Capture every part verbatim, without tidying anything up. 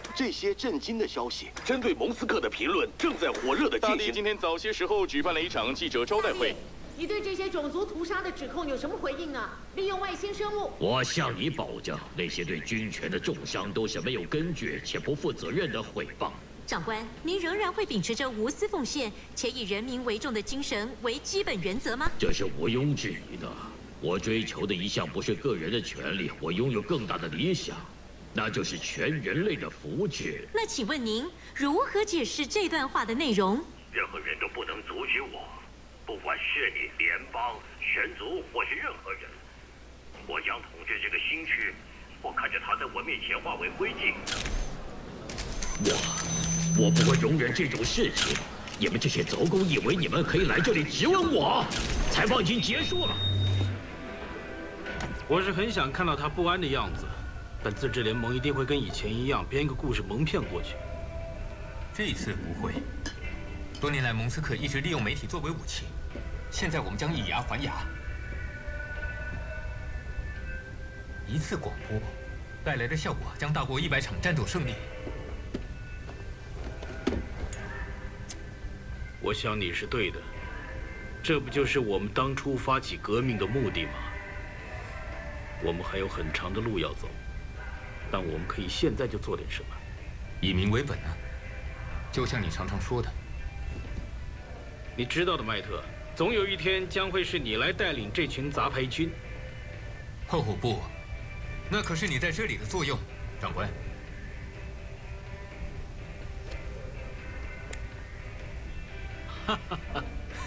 这些震惊的消息， 针对蒙斯克的评论正在火热的进行。 大帝今天早些时候举办了一场记者招待会。 你对这些种族屠杀的指控有什么回应呢？利用外星生物？ 我向你保证，那些对军权的重伤都是没有根据且不负责任的诽谤。 长官，您仍然会秉持着无私奉献且以人民为重的精神为基本原则吗？ 这是毋庸置疑的。我追求的一向不是个人的权利，我拥有更大的理想。 那就是全人类的福祉。 那请问您如何解释这段话的内容？ 任何人都不能阻止我，不管是你联邦、神族或是任何人，我将统治这个新区，我看着它在我面前化为灰烬。我，我不会容忍这种事情。你们这些走狗以为你们可以来这里质问我？采访已经结束了。 我是很想看到他不安的样子。 但自治联盟一定会跟以前一样编一个故事蒙骗过去。 这一次不会。多年来，蒙斯克一直利用媒体作为武器，现在我们将以牙还牙。一次广播带来的效果将大过一百场战斗胜利。 我想你是对的，这不就是我们当初发起革命的目的吗？我们还有很长的路要走。 但我们可以现在就做点什么， 以民为本啊！就像你常常说的， 你知道的，麦特，总有一天将会是你来带领这群杂牌军。 哦不，那可是你在这里的作用，长官。 哈哈哈。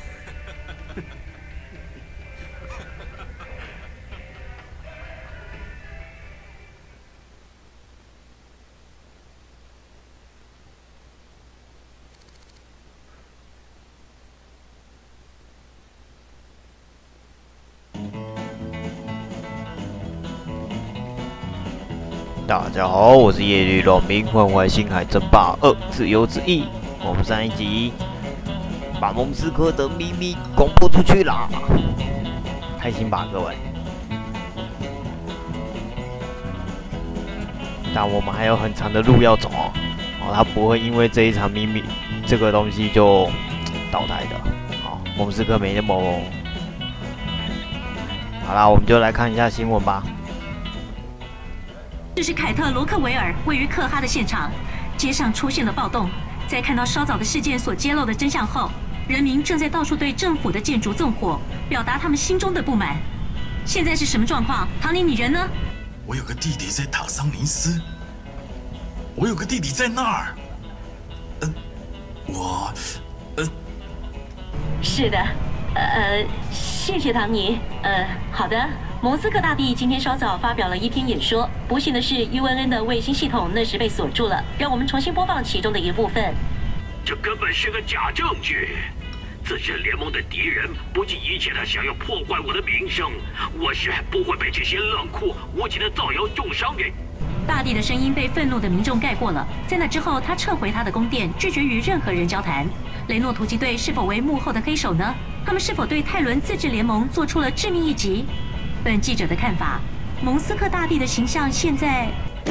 大家好，我是叶绿农民，欢迎回来《星海争霸二：自由之翼》。我们上一集把蒙斯科的秘密公布出去啦，开心吧，各位？但我们还有很长的路要走哦，他不会因为这一场秘密这个东西就倒台的。好，蒙斯科没那么猛。好啦，我们就来看一下新闻吧。 这是凯特·罗克维尔位于克哈的现场，街上出现了暴动。在看到稍早的事件所揭露的真相后，人民正在到处对政府的建筑纵火，表达他们心中的不满。现在是什么状况？唐尼，你人呢？ 我有个弟弟在塔桑尼斯，我有个弟弟在那儿。嗯、呃，我，呃， 是的，呃，谢谢唐尼。呃，好的。 蒙斯克大帝今天稍早发表了一篇演说，不幸的是 U N N 的卫星系统那时被锁住了。让我们重新播放其中的一部分。 这根本是个假证据！自治联盟的敌人不计一切的想要破坏我的名声，我是不会被这些冷酷无情的造谣重伤给。 大帝的声音被愤怒的民众盖过了。在那之后，他撤回他的宫殿，拒绝与任何人交谈。雷诺突击队是否为幕后的黑手呢？他们是否对泰伦自治联盟做出了致命一击？ 本记者的看法，蒙斯克大帝的形象现在……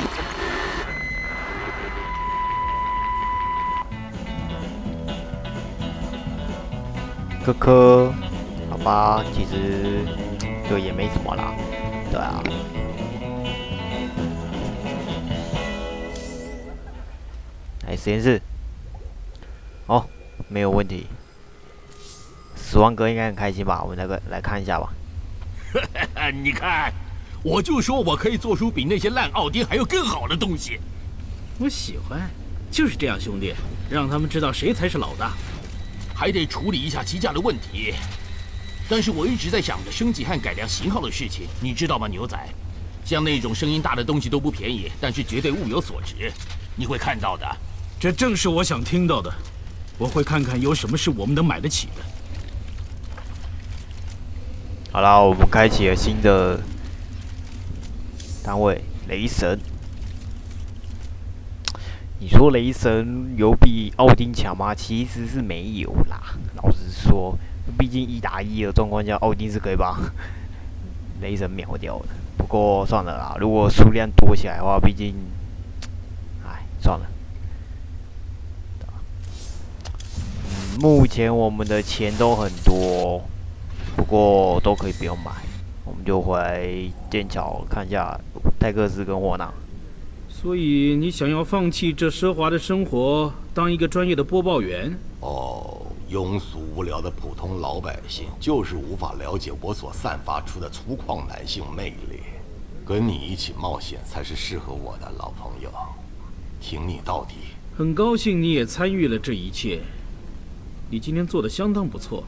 科科，好吧，其实就也没什么啦，对啊。来实验室，哦，没有问题。死亡哥应该很开心吧？我们来个来看一下吧。 你看，我就说我可以做出比那些烂奥丁还有更好的东西。 我喜欢，就是这样，兄弟，让他们知道谁才是老大。 还得处理一下机架的问题。但是我一直在想着升级和改良型号的事情，你知道吗，牛仔？像那种声音大的东西都不便宜，但是绝对物有所值。你会看到的。 这正是我想听到的。我会看看有什么是我们能买得起的。 好啦，我们开启了新的单位——雷神。你说雷神有比奥丁强吗？其实是没有啦。老实说，毕竟一打一的状况下，奥丁是可以把雷神秒掉的。不过算了啦，如果数量多起来的话，毕竟，哎， 算了。嗯，目前我们的钱都很多，不过都可以不用买，我们就回来剑桥看一下泰克斯跟霍纳。 所以你想要放弃这奢华的生活，当一个专业的播报员？ 哦。 庸俗无聊的普通老百姓，就是无法了解我所散发出的粗犷男性魅力。跟你一起冒险才是适合我的，老朋友。挺你到底。 很高兴你也参与了这一切。你今天做得相当不错。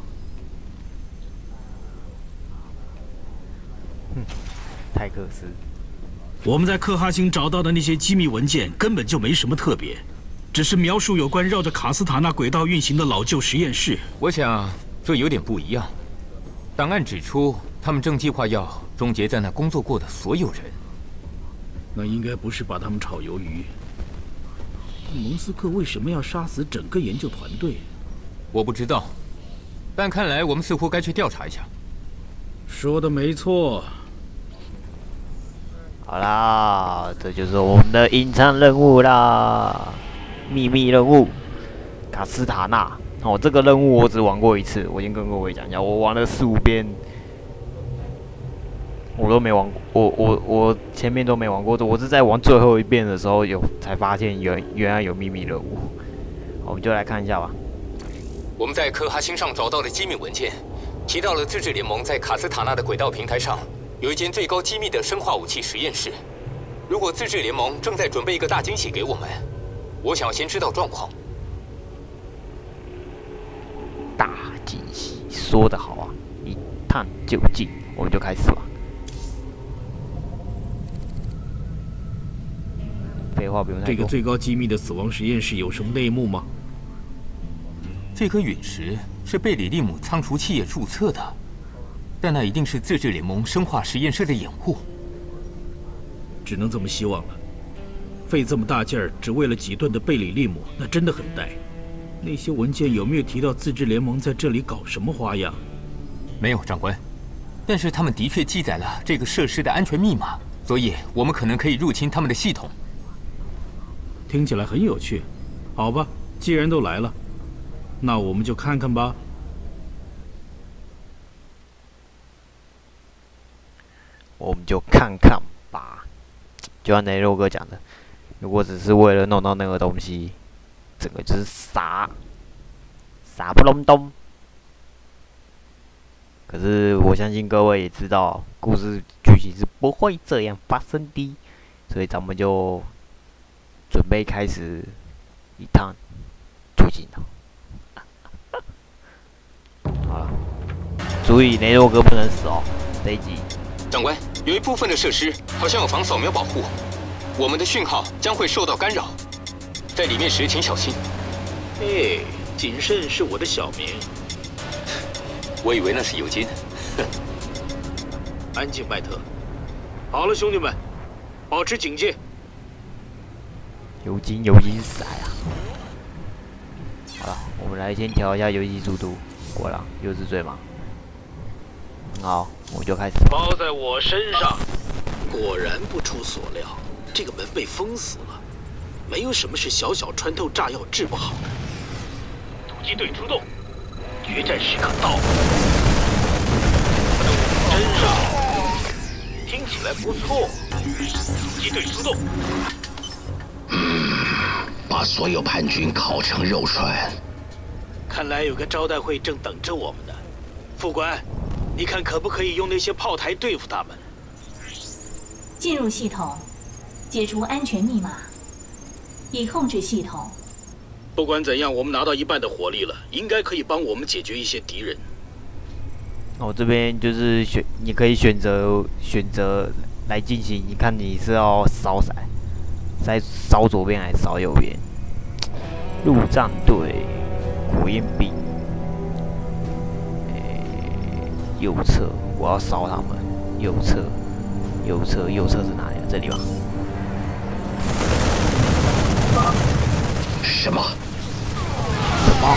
哼，泰克斯。 我们在克哈星找到的那些机密文件根本就没什么特别。 只是描述有关绕着卡斯塔纳轨道运行的老旧实验室。 我想这有点不一样。档案指出，他们正计划要终结在那工作过的所有人。 那应该不是把他们炒鱿鱼。蒙斯克为什么要杀死整个研究团队？ 我不知道，但看来我们似乎该去调查一下。 说的没错。 好啦，这就是我们的隐藏任务啦。 秘密任务，卡斯塔纳。哦，这个任务我只玩过一次，我先跟各位讲一下，我玩了四五遍，我都没玩过，我我我前面都没玩过，我是在玩最后一遍的时候有才发现原原来有秘密任务。我们就来看一下吧。 我们在科哈星上找到的机密文件，提到了自治联盟在卡斯塔纳的轨道平台上有一间最高机密的生化武器实验室。如果自治联盟正在准备一个大惊喜给我们。 我想先知道状况。 大惊喜，说得好啊！一探究竟，我们就开始吧。废话不用太多。 这个最高机密的死亡实验室有什么内幕吗？ 这颗陨石是贝里利姆仓储企业注册的，但那一定是自治联盟生化实验室的掩护。 只能这么希望了。 费这么大劲儿，只为了几吨的贝里利姆，那真的很呆。那些文件有没有提到自治联盟在这里搞什么花样？ 没有，长官。但是他们的确记载了这个设施的安全密码，所以我们可能可以入侵他们的系统。 听起来很有趣。好吧，既然都来了，那我们就看看吧。 我们就看看吧。就像雷肉哥讲的。 如果只是为了弄到那个东西，整个就是傻傻不隆咚。可是我相信各位也知道，故事剧情是不会这样发生的，所以咱们就准备开始一趟究竟了。好了，注意雷肉哥不能死哦，这一集。 长官，有一部分的设施好像有防扫描保护。 我们的讯号将会受到干扰，在里面时请小心。 哎，谨慎是我的小名。 我以为那是尤金。 安静，麦特。好了，兄弟们，保持警戒。 尤金，尤金是啥呀？好了，我们来先调一下游戏速度。果然又是最忙。很好，我们就开始。 包在我身上。果然不出所料。 这个门被封死了，没有什么是小小穿透炸药治不好的。突击队出动，决战时刻到了。真上，听起来不错。突击队出动。 嗯，把所有叛军烤成肉串。 看来有个招待会正等着我们呢。副官，你看可不可以用那些炮台对付他们？ 进入系统。 解除安全密码，已控制系统。 不管怎样，我们拿到一半的火力了，应该可以帮我们解决一些敌人。 我、哦、这边就是选，你可以选择选择来进行，你看你是要烧骰，在烧左边还是烧右边？陆战队，火焰兵，诶，右侧，我要烧他们，右侧，右侧，右侧是哪里啊？这里吧。 什么？ 什么？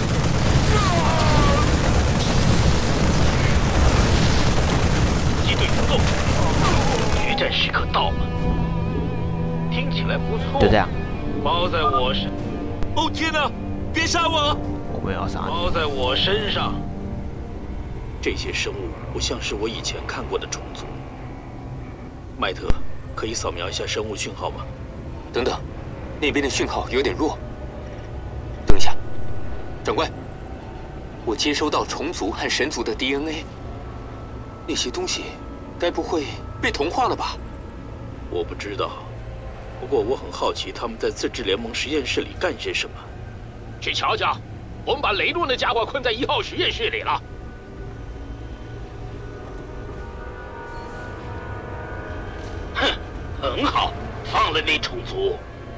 机队出动，决战时刻到了。听起来不错。 就这样。 包在我身。哦天哪！别杀我！ 我们要杀你。 包在我身上。这些生物不像是我以前看过的种族。麦特，可以扫描一下生物讯号吗？ 等等，那边的讯号有点弱。等一下，长官，我接收到虫族和神族的 D N A， 那些东西该不会被同化了吧？ 我不知道。不过我很好奇他们在自治联盟实验室里干些什么。 去瞧瞧，我们把雷诺那家伙困在一号实验室里了。 哼，很好，放了那虫族。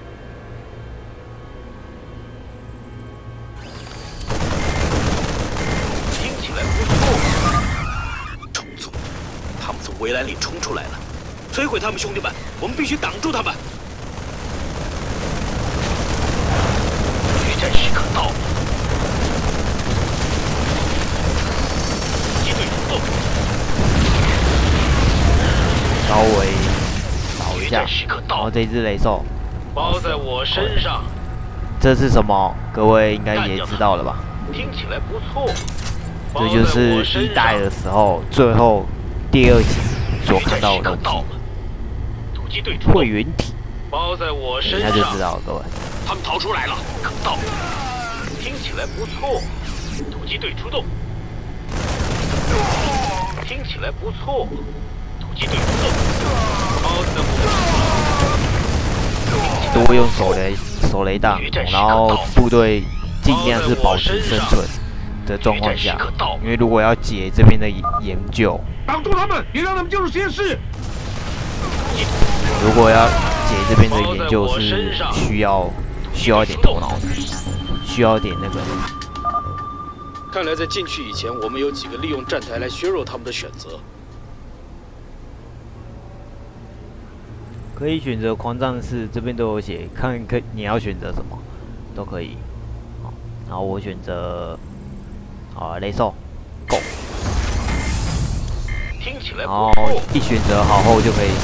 听起来不错。虫族，他们从围栏里冲出来了，摧毁他们，兄弟们！我们必须挡住他们。 决战时刻到了，击队出动， 稍微扫一下，然后这只雷兽包在我身上。 这是什么？各位应该也知道了吧？ 听起来不错。 这就是一代的时候最后第二集所看到的东西。会员体， 包在我身上， 那就知道了，各位。 他们逃出来了，可到， 听起来不错。 突击队出动， 听起来不错。 突击队出动， 包在我都会用手雷手雷弹，然后部队尽量是保持生存的状况下，因为如果要解这边的研究， 挡住他们，别让他们进入实验室。 如果要解这边的研究是需要需要一点头脑的，需要一点那个。 看来在进去以前，我们有几个利用站台来削弱他们的选择。 可以选择狂战士，这边都有写，看可你要选择什么都可以。好，然后我选择啊雷兽 ，Go。 听起来然后一选择好后就可以。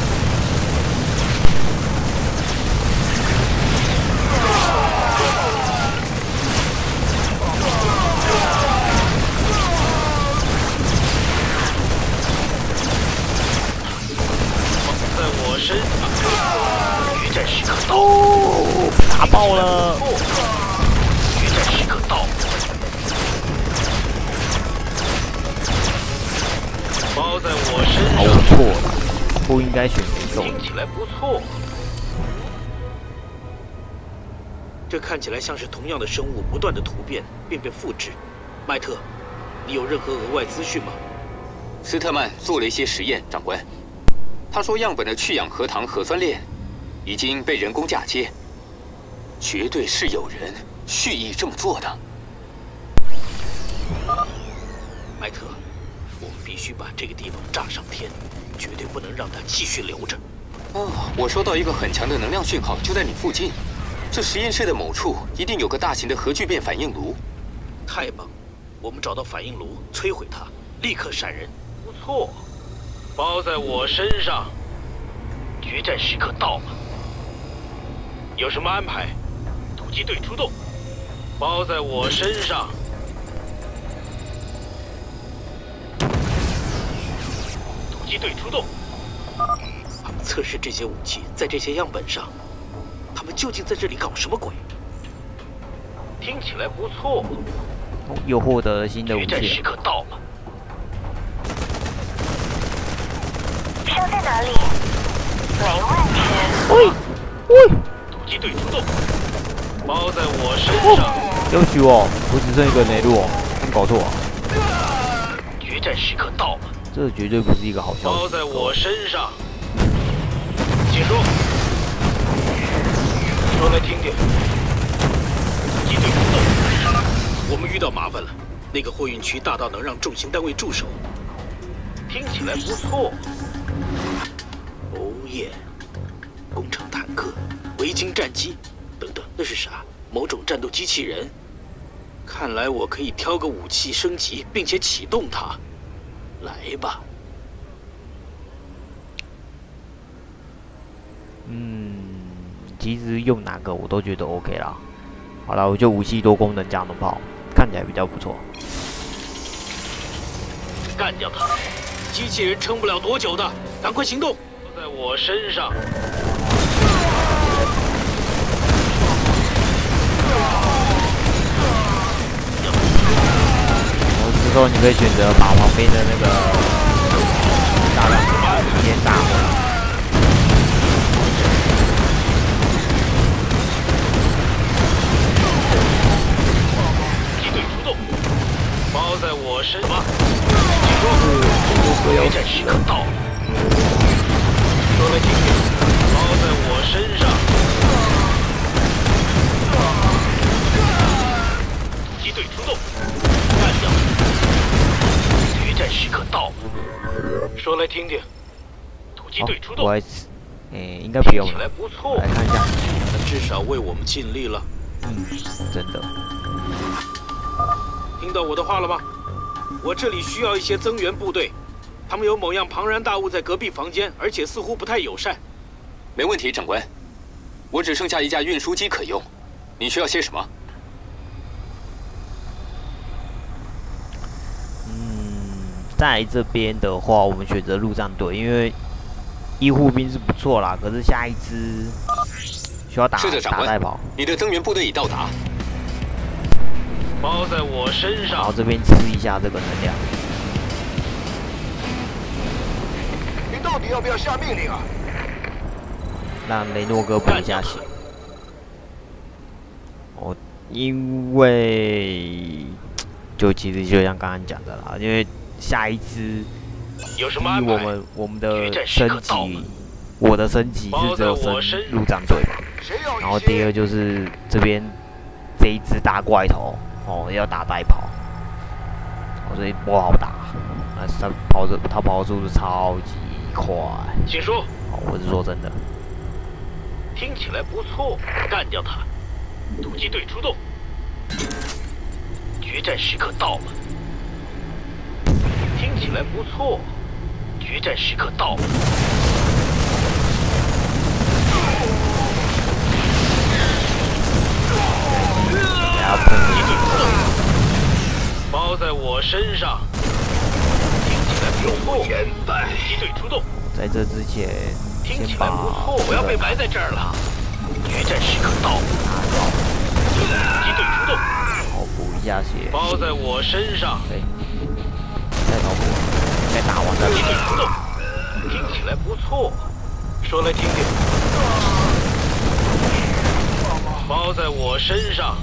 哦，打爆了！ 决战时刻到， 包在我身上。 哦，错了，不应该选雷兽。 听起来不错。这看起来像是同样的生物不断的突变，并被复制。麦特，你有任何额外资讯吗？ 斯特曼做了一些实验，长官。他说样本的去氧核糖核酸链已经被人工嫁接，绝对是有人蓄意这么做的。 麦特，我们必须把这个地方炸上天，绝对不能让它继续留着。 哦，我收到一个很强的能量讯号，就在你附近。这实验室的某处一定有个大型的核聚变反应炉。 太棒！我们找到反应炉，摧毁它，立刻闪人。不错，包在我身上。 决战时刻到了， 有什么安排？ 突击队出动， 包在我身上。 突击队出动。 测试这些武器，在这些样本上，他们究竟在这里搞什么鬼？听起来不错。 又获得了新的武器。 决战时刻到了。 车在哪里？没问题。 喂喂！ 突击队出动， 包在我身上。 要许我，我只剩一个内路哦，没搞错啊。 决战时刻到了， 这绝对不是一个好消息。 包在我身上。请说。说来听听。 突击队出动。 我们遇到麻烦了，那个货运区大到能让重型单位驻守。听起来不错。哦耶！工程坦克、维京战机等等，那是啥？某种战斗机器人？看来我可以挑个武器升级，并且启动它。来吧。 嗯， 其实用哪个我都觉得 OK 啦。好了，我就武器多功能加农炮，看起来比较不错。 干掉他！机器人撑不了多久的，赶快行动！在我身上。 我之后你可以选择把旁边的那个大量直接打回来。 包在我身上，请说，决战时刻到了。说来听听，包在我身上。突击队出动，干掉！决战时刻到了。说来听听，突击队出动。 不好意思，诶，应该不用了。 听起来不错， 来看一下， 那至少为我们尽力了。 嗯，真的。 听到我的话了吗？我这里需要一些增援部队，他们有某样庞然大物在隔壁房间，而且似乎不太友善。 没问题，长官。我只剩下一架运输机可用，你需要些什么？ 嗯，在这边的话，我们选择陆战队，因为医护兵是不错啦，可是下一支需要打是的，长官。 打代跑。 你的增援部队已到达。 包在我身上。 然后这边吃一下这个能量。 你到底要不要下命令啊？ 让雷诺哥补一下血。哦，因为就其实就像刚刚讲的啦，因为下一支有什么安排？ 我们我们的升级，我的升级是只有升陆战队嘛。然后第二就是这边这一只大怪头。 哦，要打代跑，哦，所以不好打。那他跑的，他跑的速度超级快。 请说。 哦，我是说真的。 听起来不错，干掉他！突击队出动，决战时刻到了。听起来不错，决战时刻到了。 包在我身上，听起来不错。突击队出动， 在这之前， 听起来不错，我要被埋在这儿了。决战时刻到了，突击队出动， 好补一下血。 包在我身上， 对，再脑补，再打完再。 突击队出动，听起来不错，说来听听。包在我身上。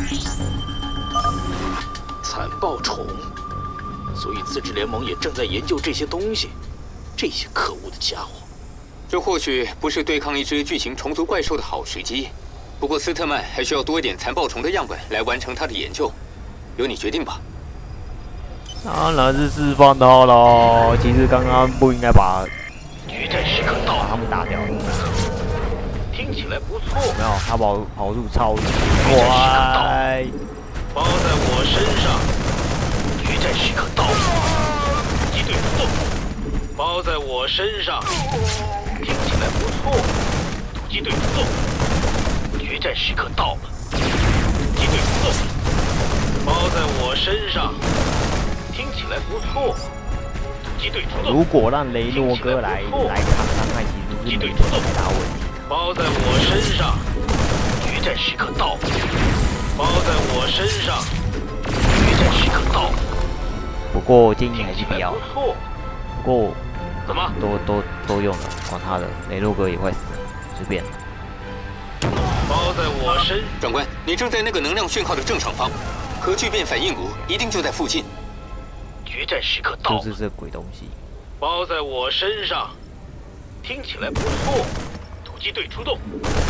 残暴虫，所以自治联盟也正在研究这些东西。这些可恶的家伙， 这或许不是对抗一只巨型虫族怪兽的好时机。不过斯特曼还需要多一点残暴虫的样本来完成他的研究，由你决定吧。 当然是释放他了。其实刚刚不应该把决战时刻到， 把他们打掉。 听起来不错。 没有，他跑跑路超级快。 包在我身上，决战时刻到了，突击队出动。包在我身上，听起来不错。突击队出动，决战时刻到了，突击队出动。包在我身上，听起来不错。突击队出动。 如果让雷诺哥来来扛伤害，其实是没太大问题。 包在我身上，决战时刻到了。 包在我身上，决战时刻到了。 不过建议还是不要。 不错。 不过怎么都都都用了，管他的，雷诺哥也快死了，随便。 包在我身。 长官，你正在那个能量讯号的正上方，核聚变反应炉一定就在附近。 决战时刻到了。 就是这鬼东西。 包在我身上，听起来不错。突击队出动，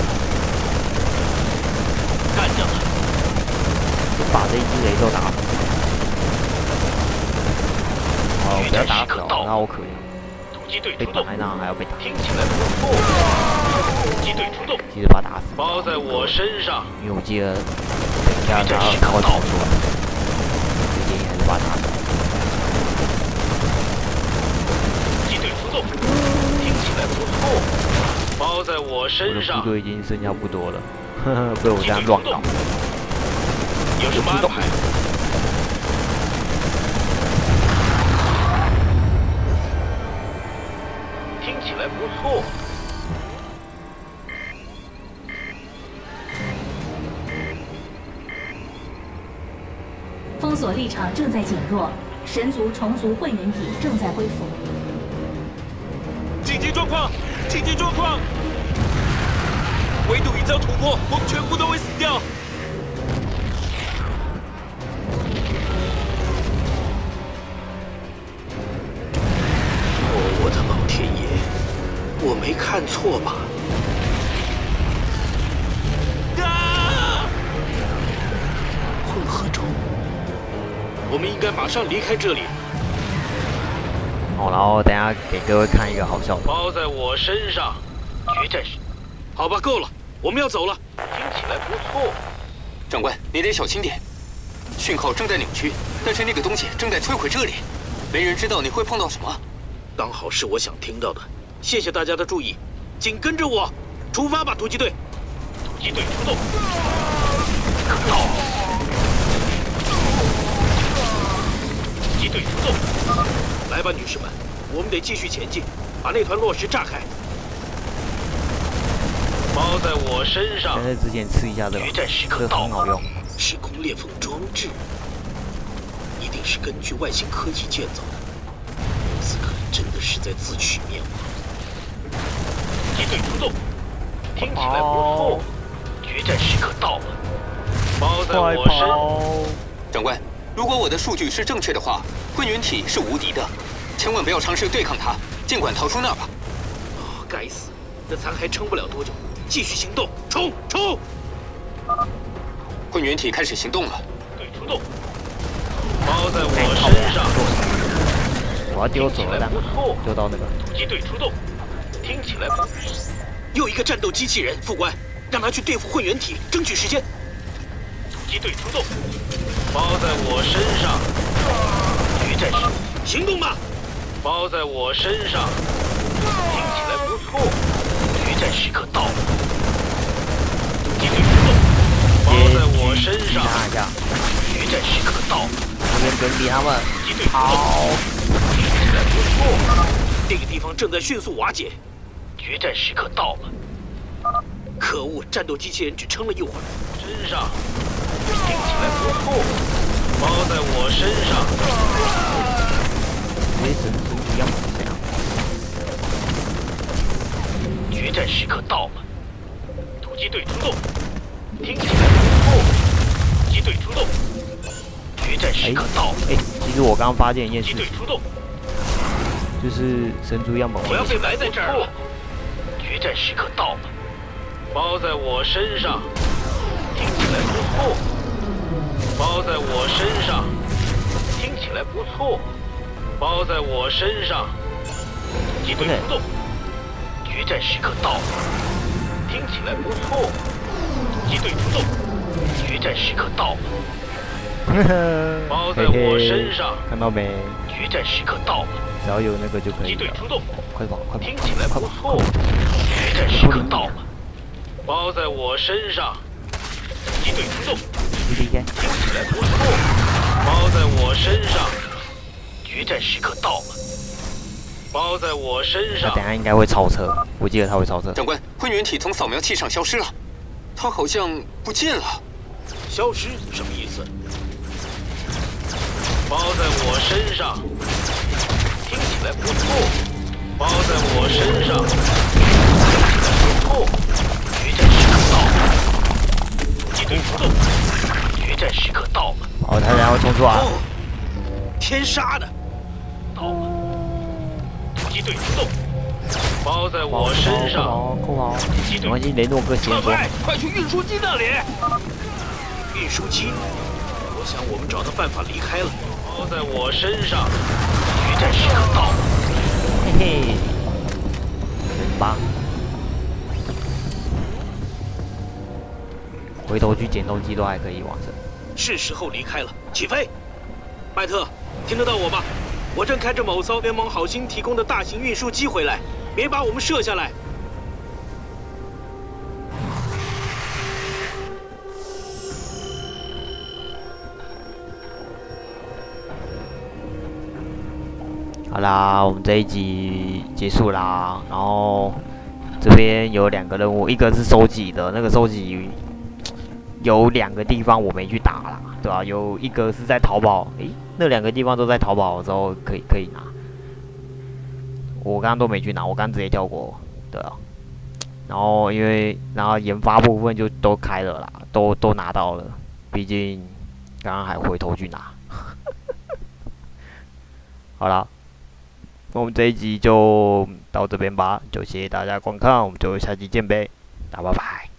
干掉他！ 把这一只雷兽打死。好，不要打死哦，那好可怜。被绑在那还要被打。 听起来不错。突击队出动。 其实把他打死。 包在我身上。 因为我记得等一下他会跑出来，所以建议还是把他打死。 突击队出动。听起来不错。包在在我身上。 我的部队已经剩下不多了，呵呵，被我这样乱搞。 有什么安排？听起来不错。 封锁立场正在减弱，神族虫族混元体正在恢复。 紧急状况！紧急状况！围堵一遭突破，我们全部都会死掉。 哦，我的老天爷！我没看错吧？ 啊！ 混合种，我们应该马上离开这里。 好，然后等一下给各位看一个好笑的。 包在我身上，决战时。好吧，够了，我们要走了。听起来不错。 长官，你得小心点。讯号正在扭曲，但是那个东西正在摧毁这里，没人知道你会碰到什么。 刚好是我想听到的。谢谢大家的注意，紧跟着我，出发吧，突击队！突击队出动！可到！突击队出动！来吧，女士们，我们得继续前进，把那团落石炸开。包在我身上。 在之前吃一下这个， 决战时刻这个很好用。 时空裂缝装置，一定是根据外星科技建造的。此刻真的是在自取灭亡。突击队出动，听起来不错。决战时刻到了，包在我身。 长官，如果我的数据是正确的话，混元体是无敌的，千万不要尝试对抗它，尽管逃出那儿吧。 哦，该死，那咱还撑不了多久，继续行动，冲冲！ 混元体开始行动了。 队出动，包在我身上。 我要丢手榴弹，丢到那个。 突击队出动，听起来不。又一个战斗机器人，副官，让他去对付混元体，争取时间。突击队出动，包在我身上。决战时，行动吧！包在我身上，听起来不错。决战时刻到了，突击队出动，包在我身上。决战时刻到了， 这边跟逼他们。 突击队出动，听起来不错。这个地方正在迅速瓦解，决战时刻到了。可恶，战斗机器人只撑了一会儿。身上，听起来不错。包在我身上。 没神族一样这样。 决战时刻到了，突击队出动，听起来不错。突击队出动，决战时刻到了。 哎、欸，其实我刚刚发现一件事情， 突击队出动， 就是神族样本。 我要被埋在这儿了。决战时刻到了，包在我身上，听起来不错。包在我身上，听起来不错。包在我身上，突击队出动，决战时刻到了，听起来不错。突击队出动，决战时刻到了。包在我身上， 嘿嘿看到没？ 决战时刻到了， 只要有那个就可以了。突击队出动， 快跑快跑！ 听起来不错。决战时刻到了，包在我身上，突击队出动。听起来不错，包在我身上。决战时刻到了，包在我身上。 他等下应该会超车，我记得他会超车。 长官，混元体从扫描器上消失了，他好像不见了。 消失什么意思？包在我身上，听起来不错。包在我身上，听起来不错。决战时刻到了，突击队出动。决战时刻到了， 哦，他然后冲出来。 哦，天杀的！到了，突击队出动，包在我身上。 扣好，没关系，雷诺哥先说。 快去运输机那里。运输机，我想我们找到办法离开了。包在我身上，决战时刻到了。 嘿嘿，很棒。回头去捡东西都还可以完成。 是时候离开了，起飞！麦特，听得到我吗？我正开着某艘联盟好心提供的大型运输机回来，别把我们射下来。 好啦，我们这一集结束啦。然后这边有两个任务，一个是收集的，那个收集有两个地方我没去打啦，对吧、啊？有一个是在淘宝，诶，那两个地方都在淘宝的时候可以可以拿。我刚刚都没去拿，我刚刚直接跳过，对啊。然后因为然后研发部分就都开了啦，都都拿到了，毕竟刚刚还回头去拿。好啦。我们这一集就到这边吧，就谢谢大家观看，我们就下期见呗，大家拜拜。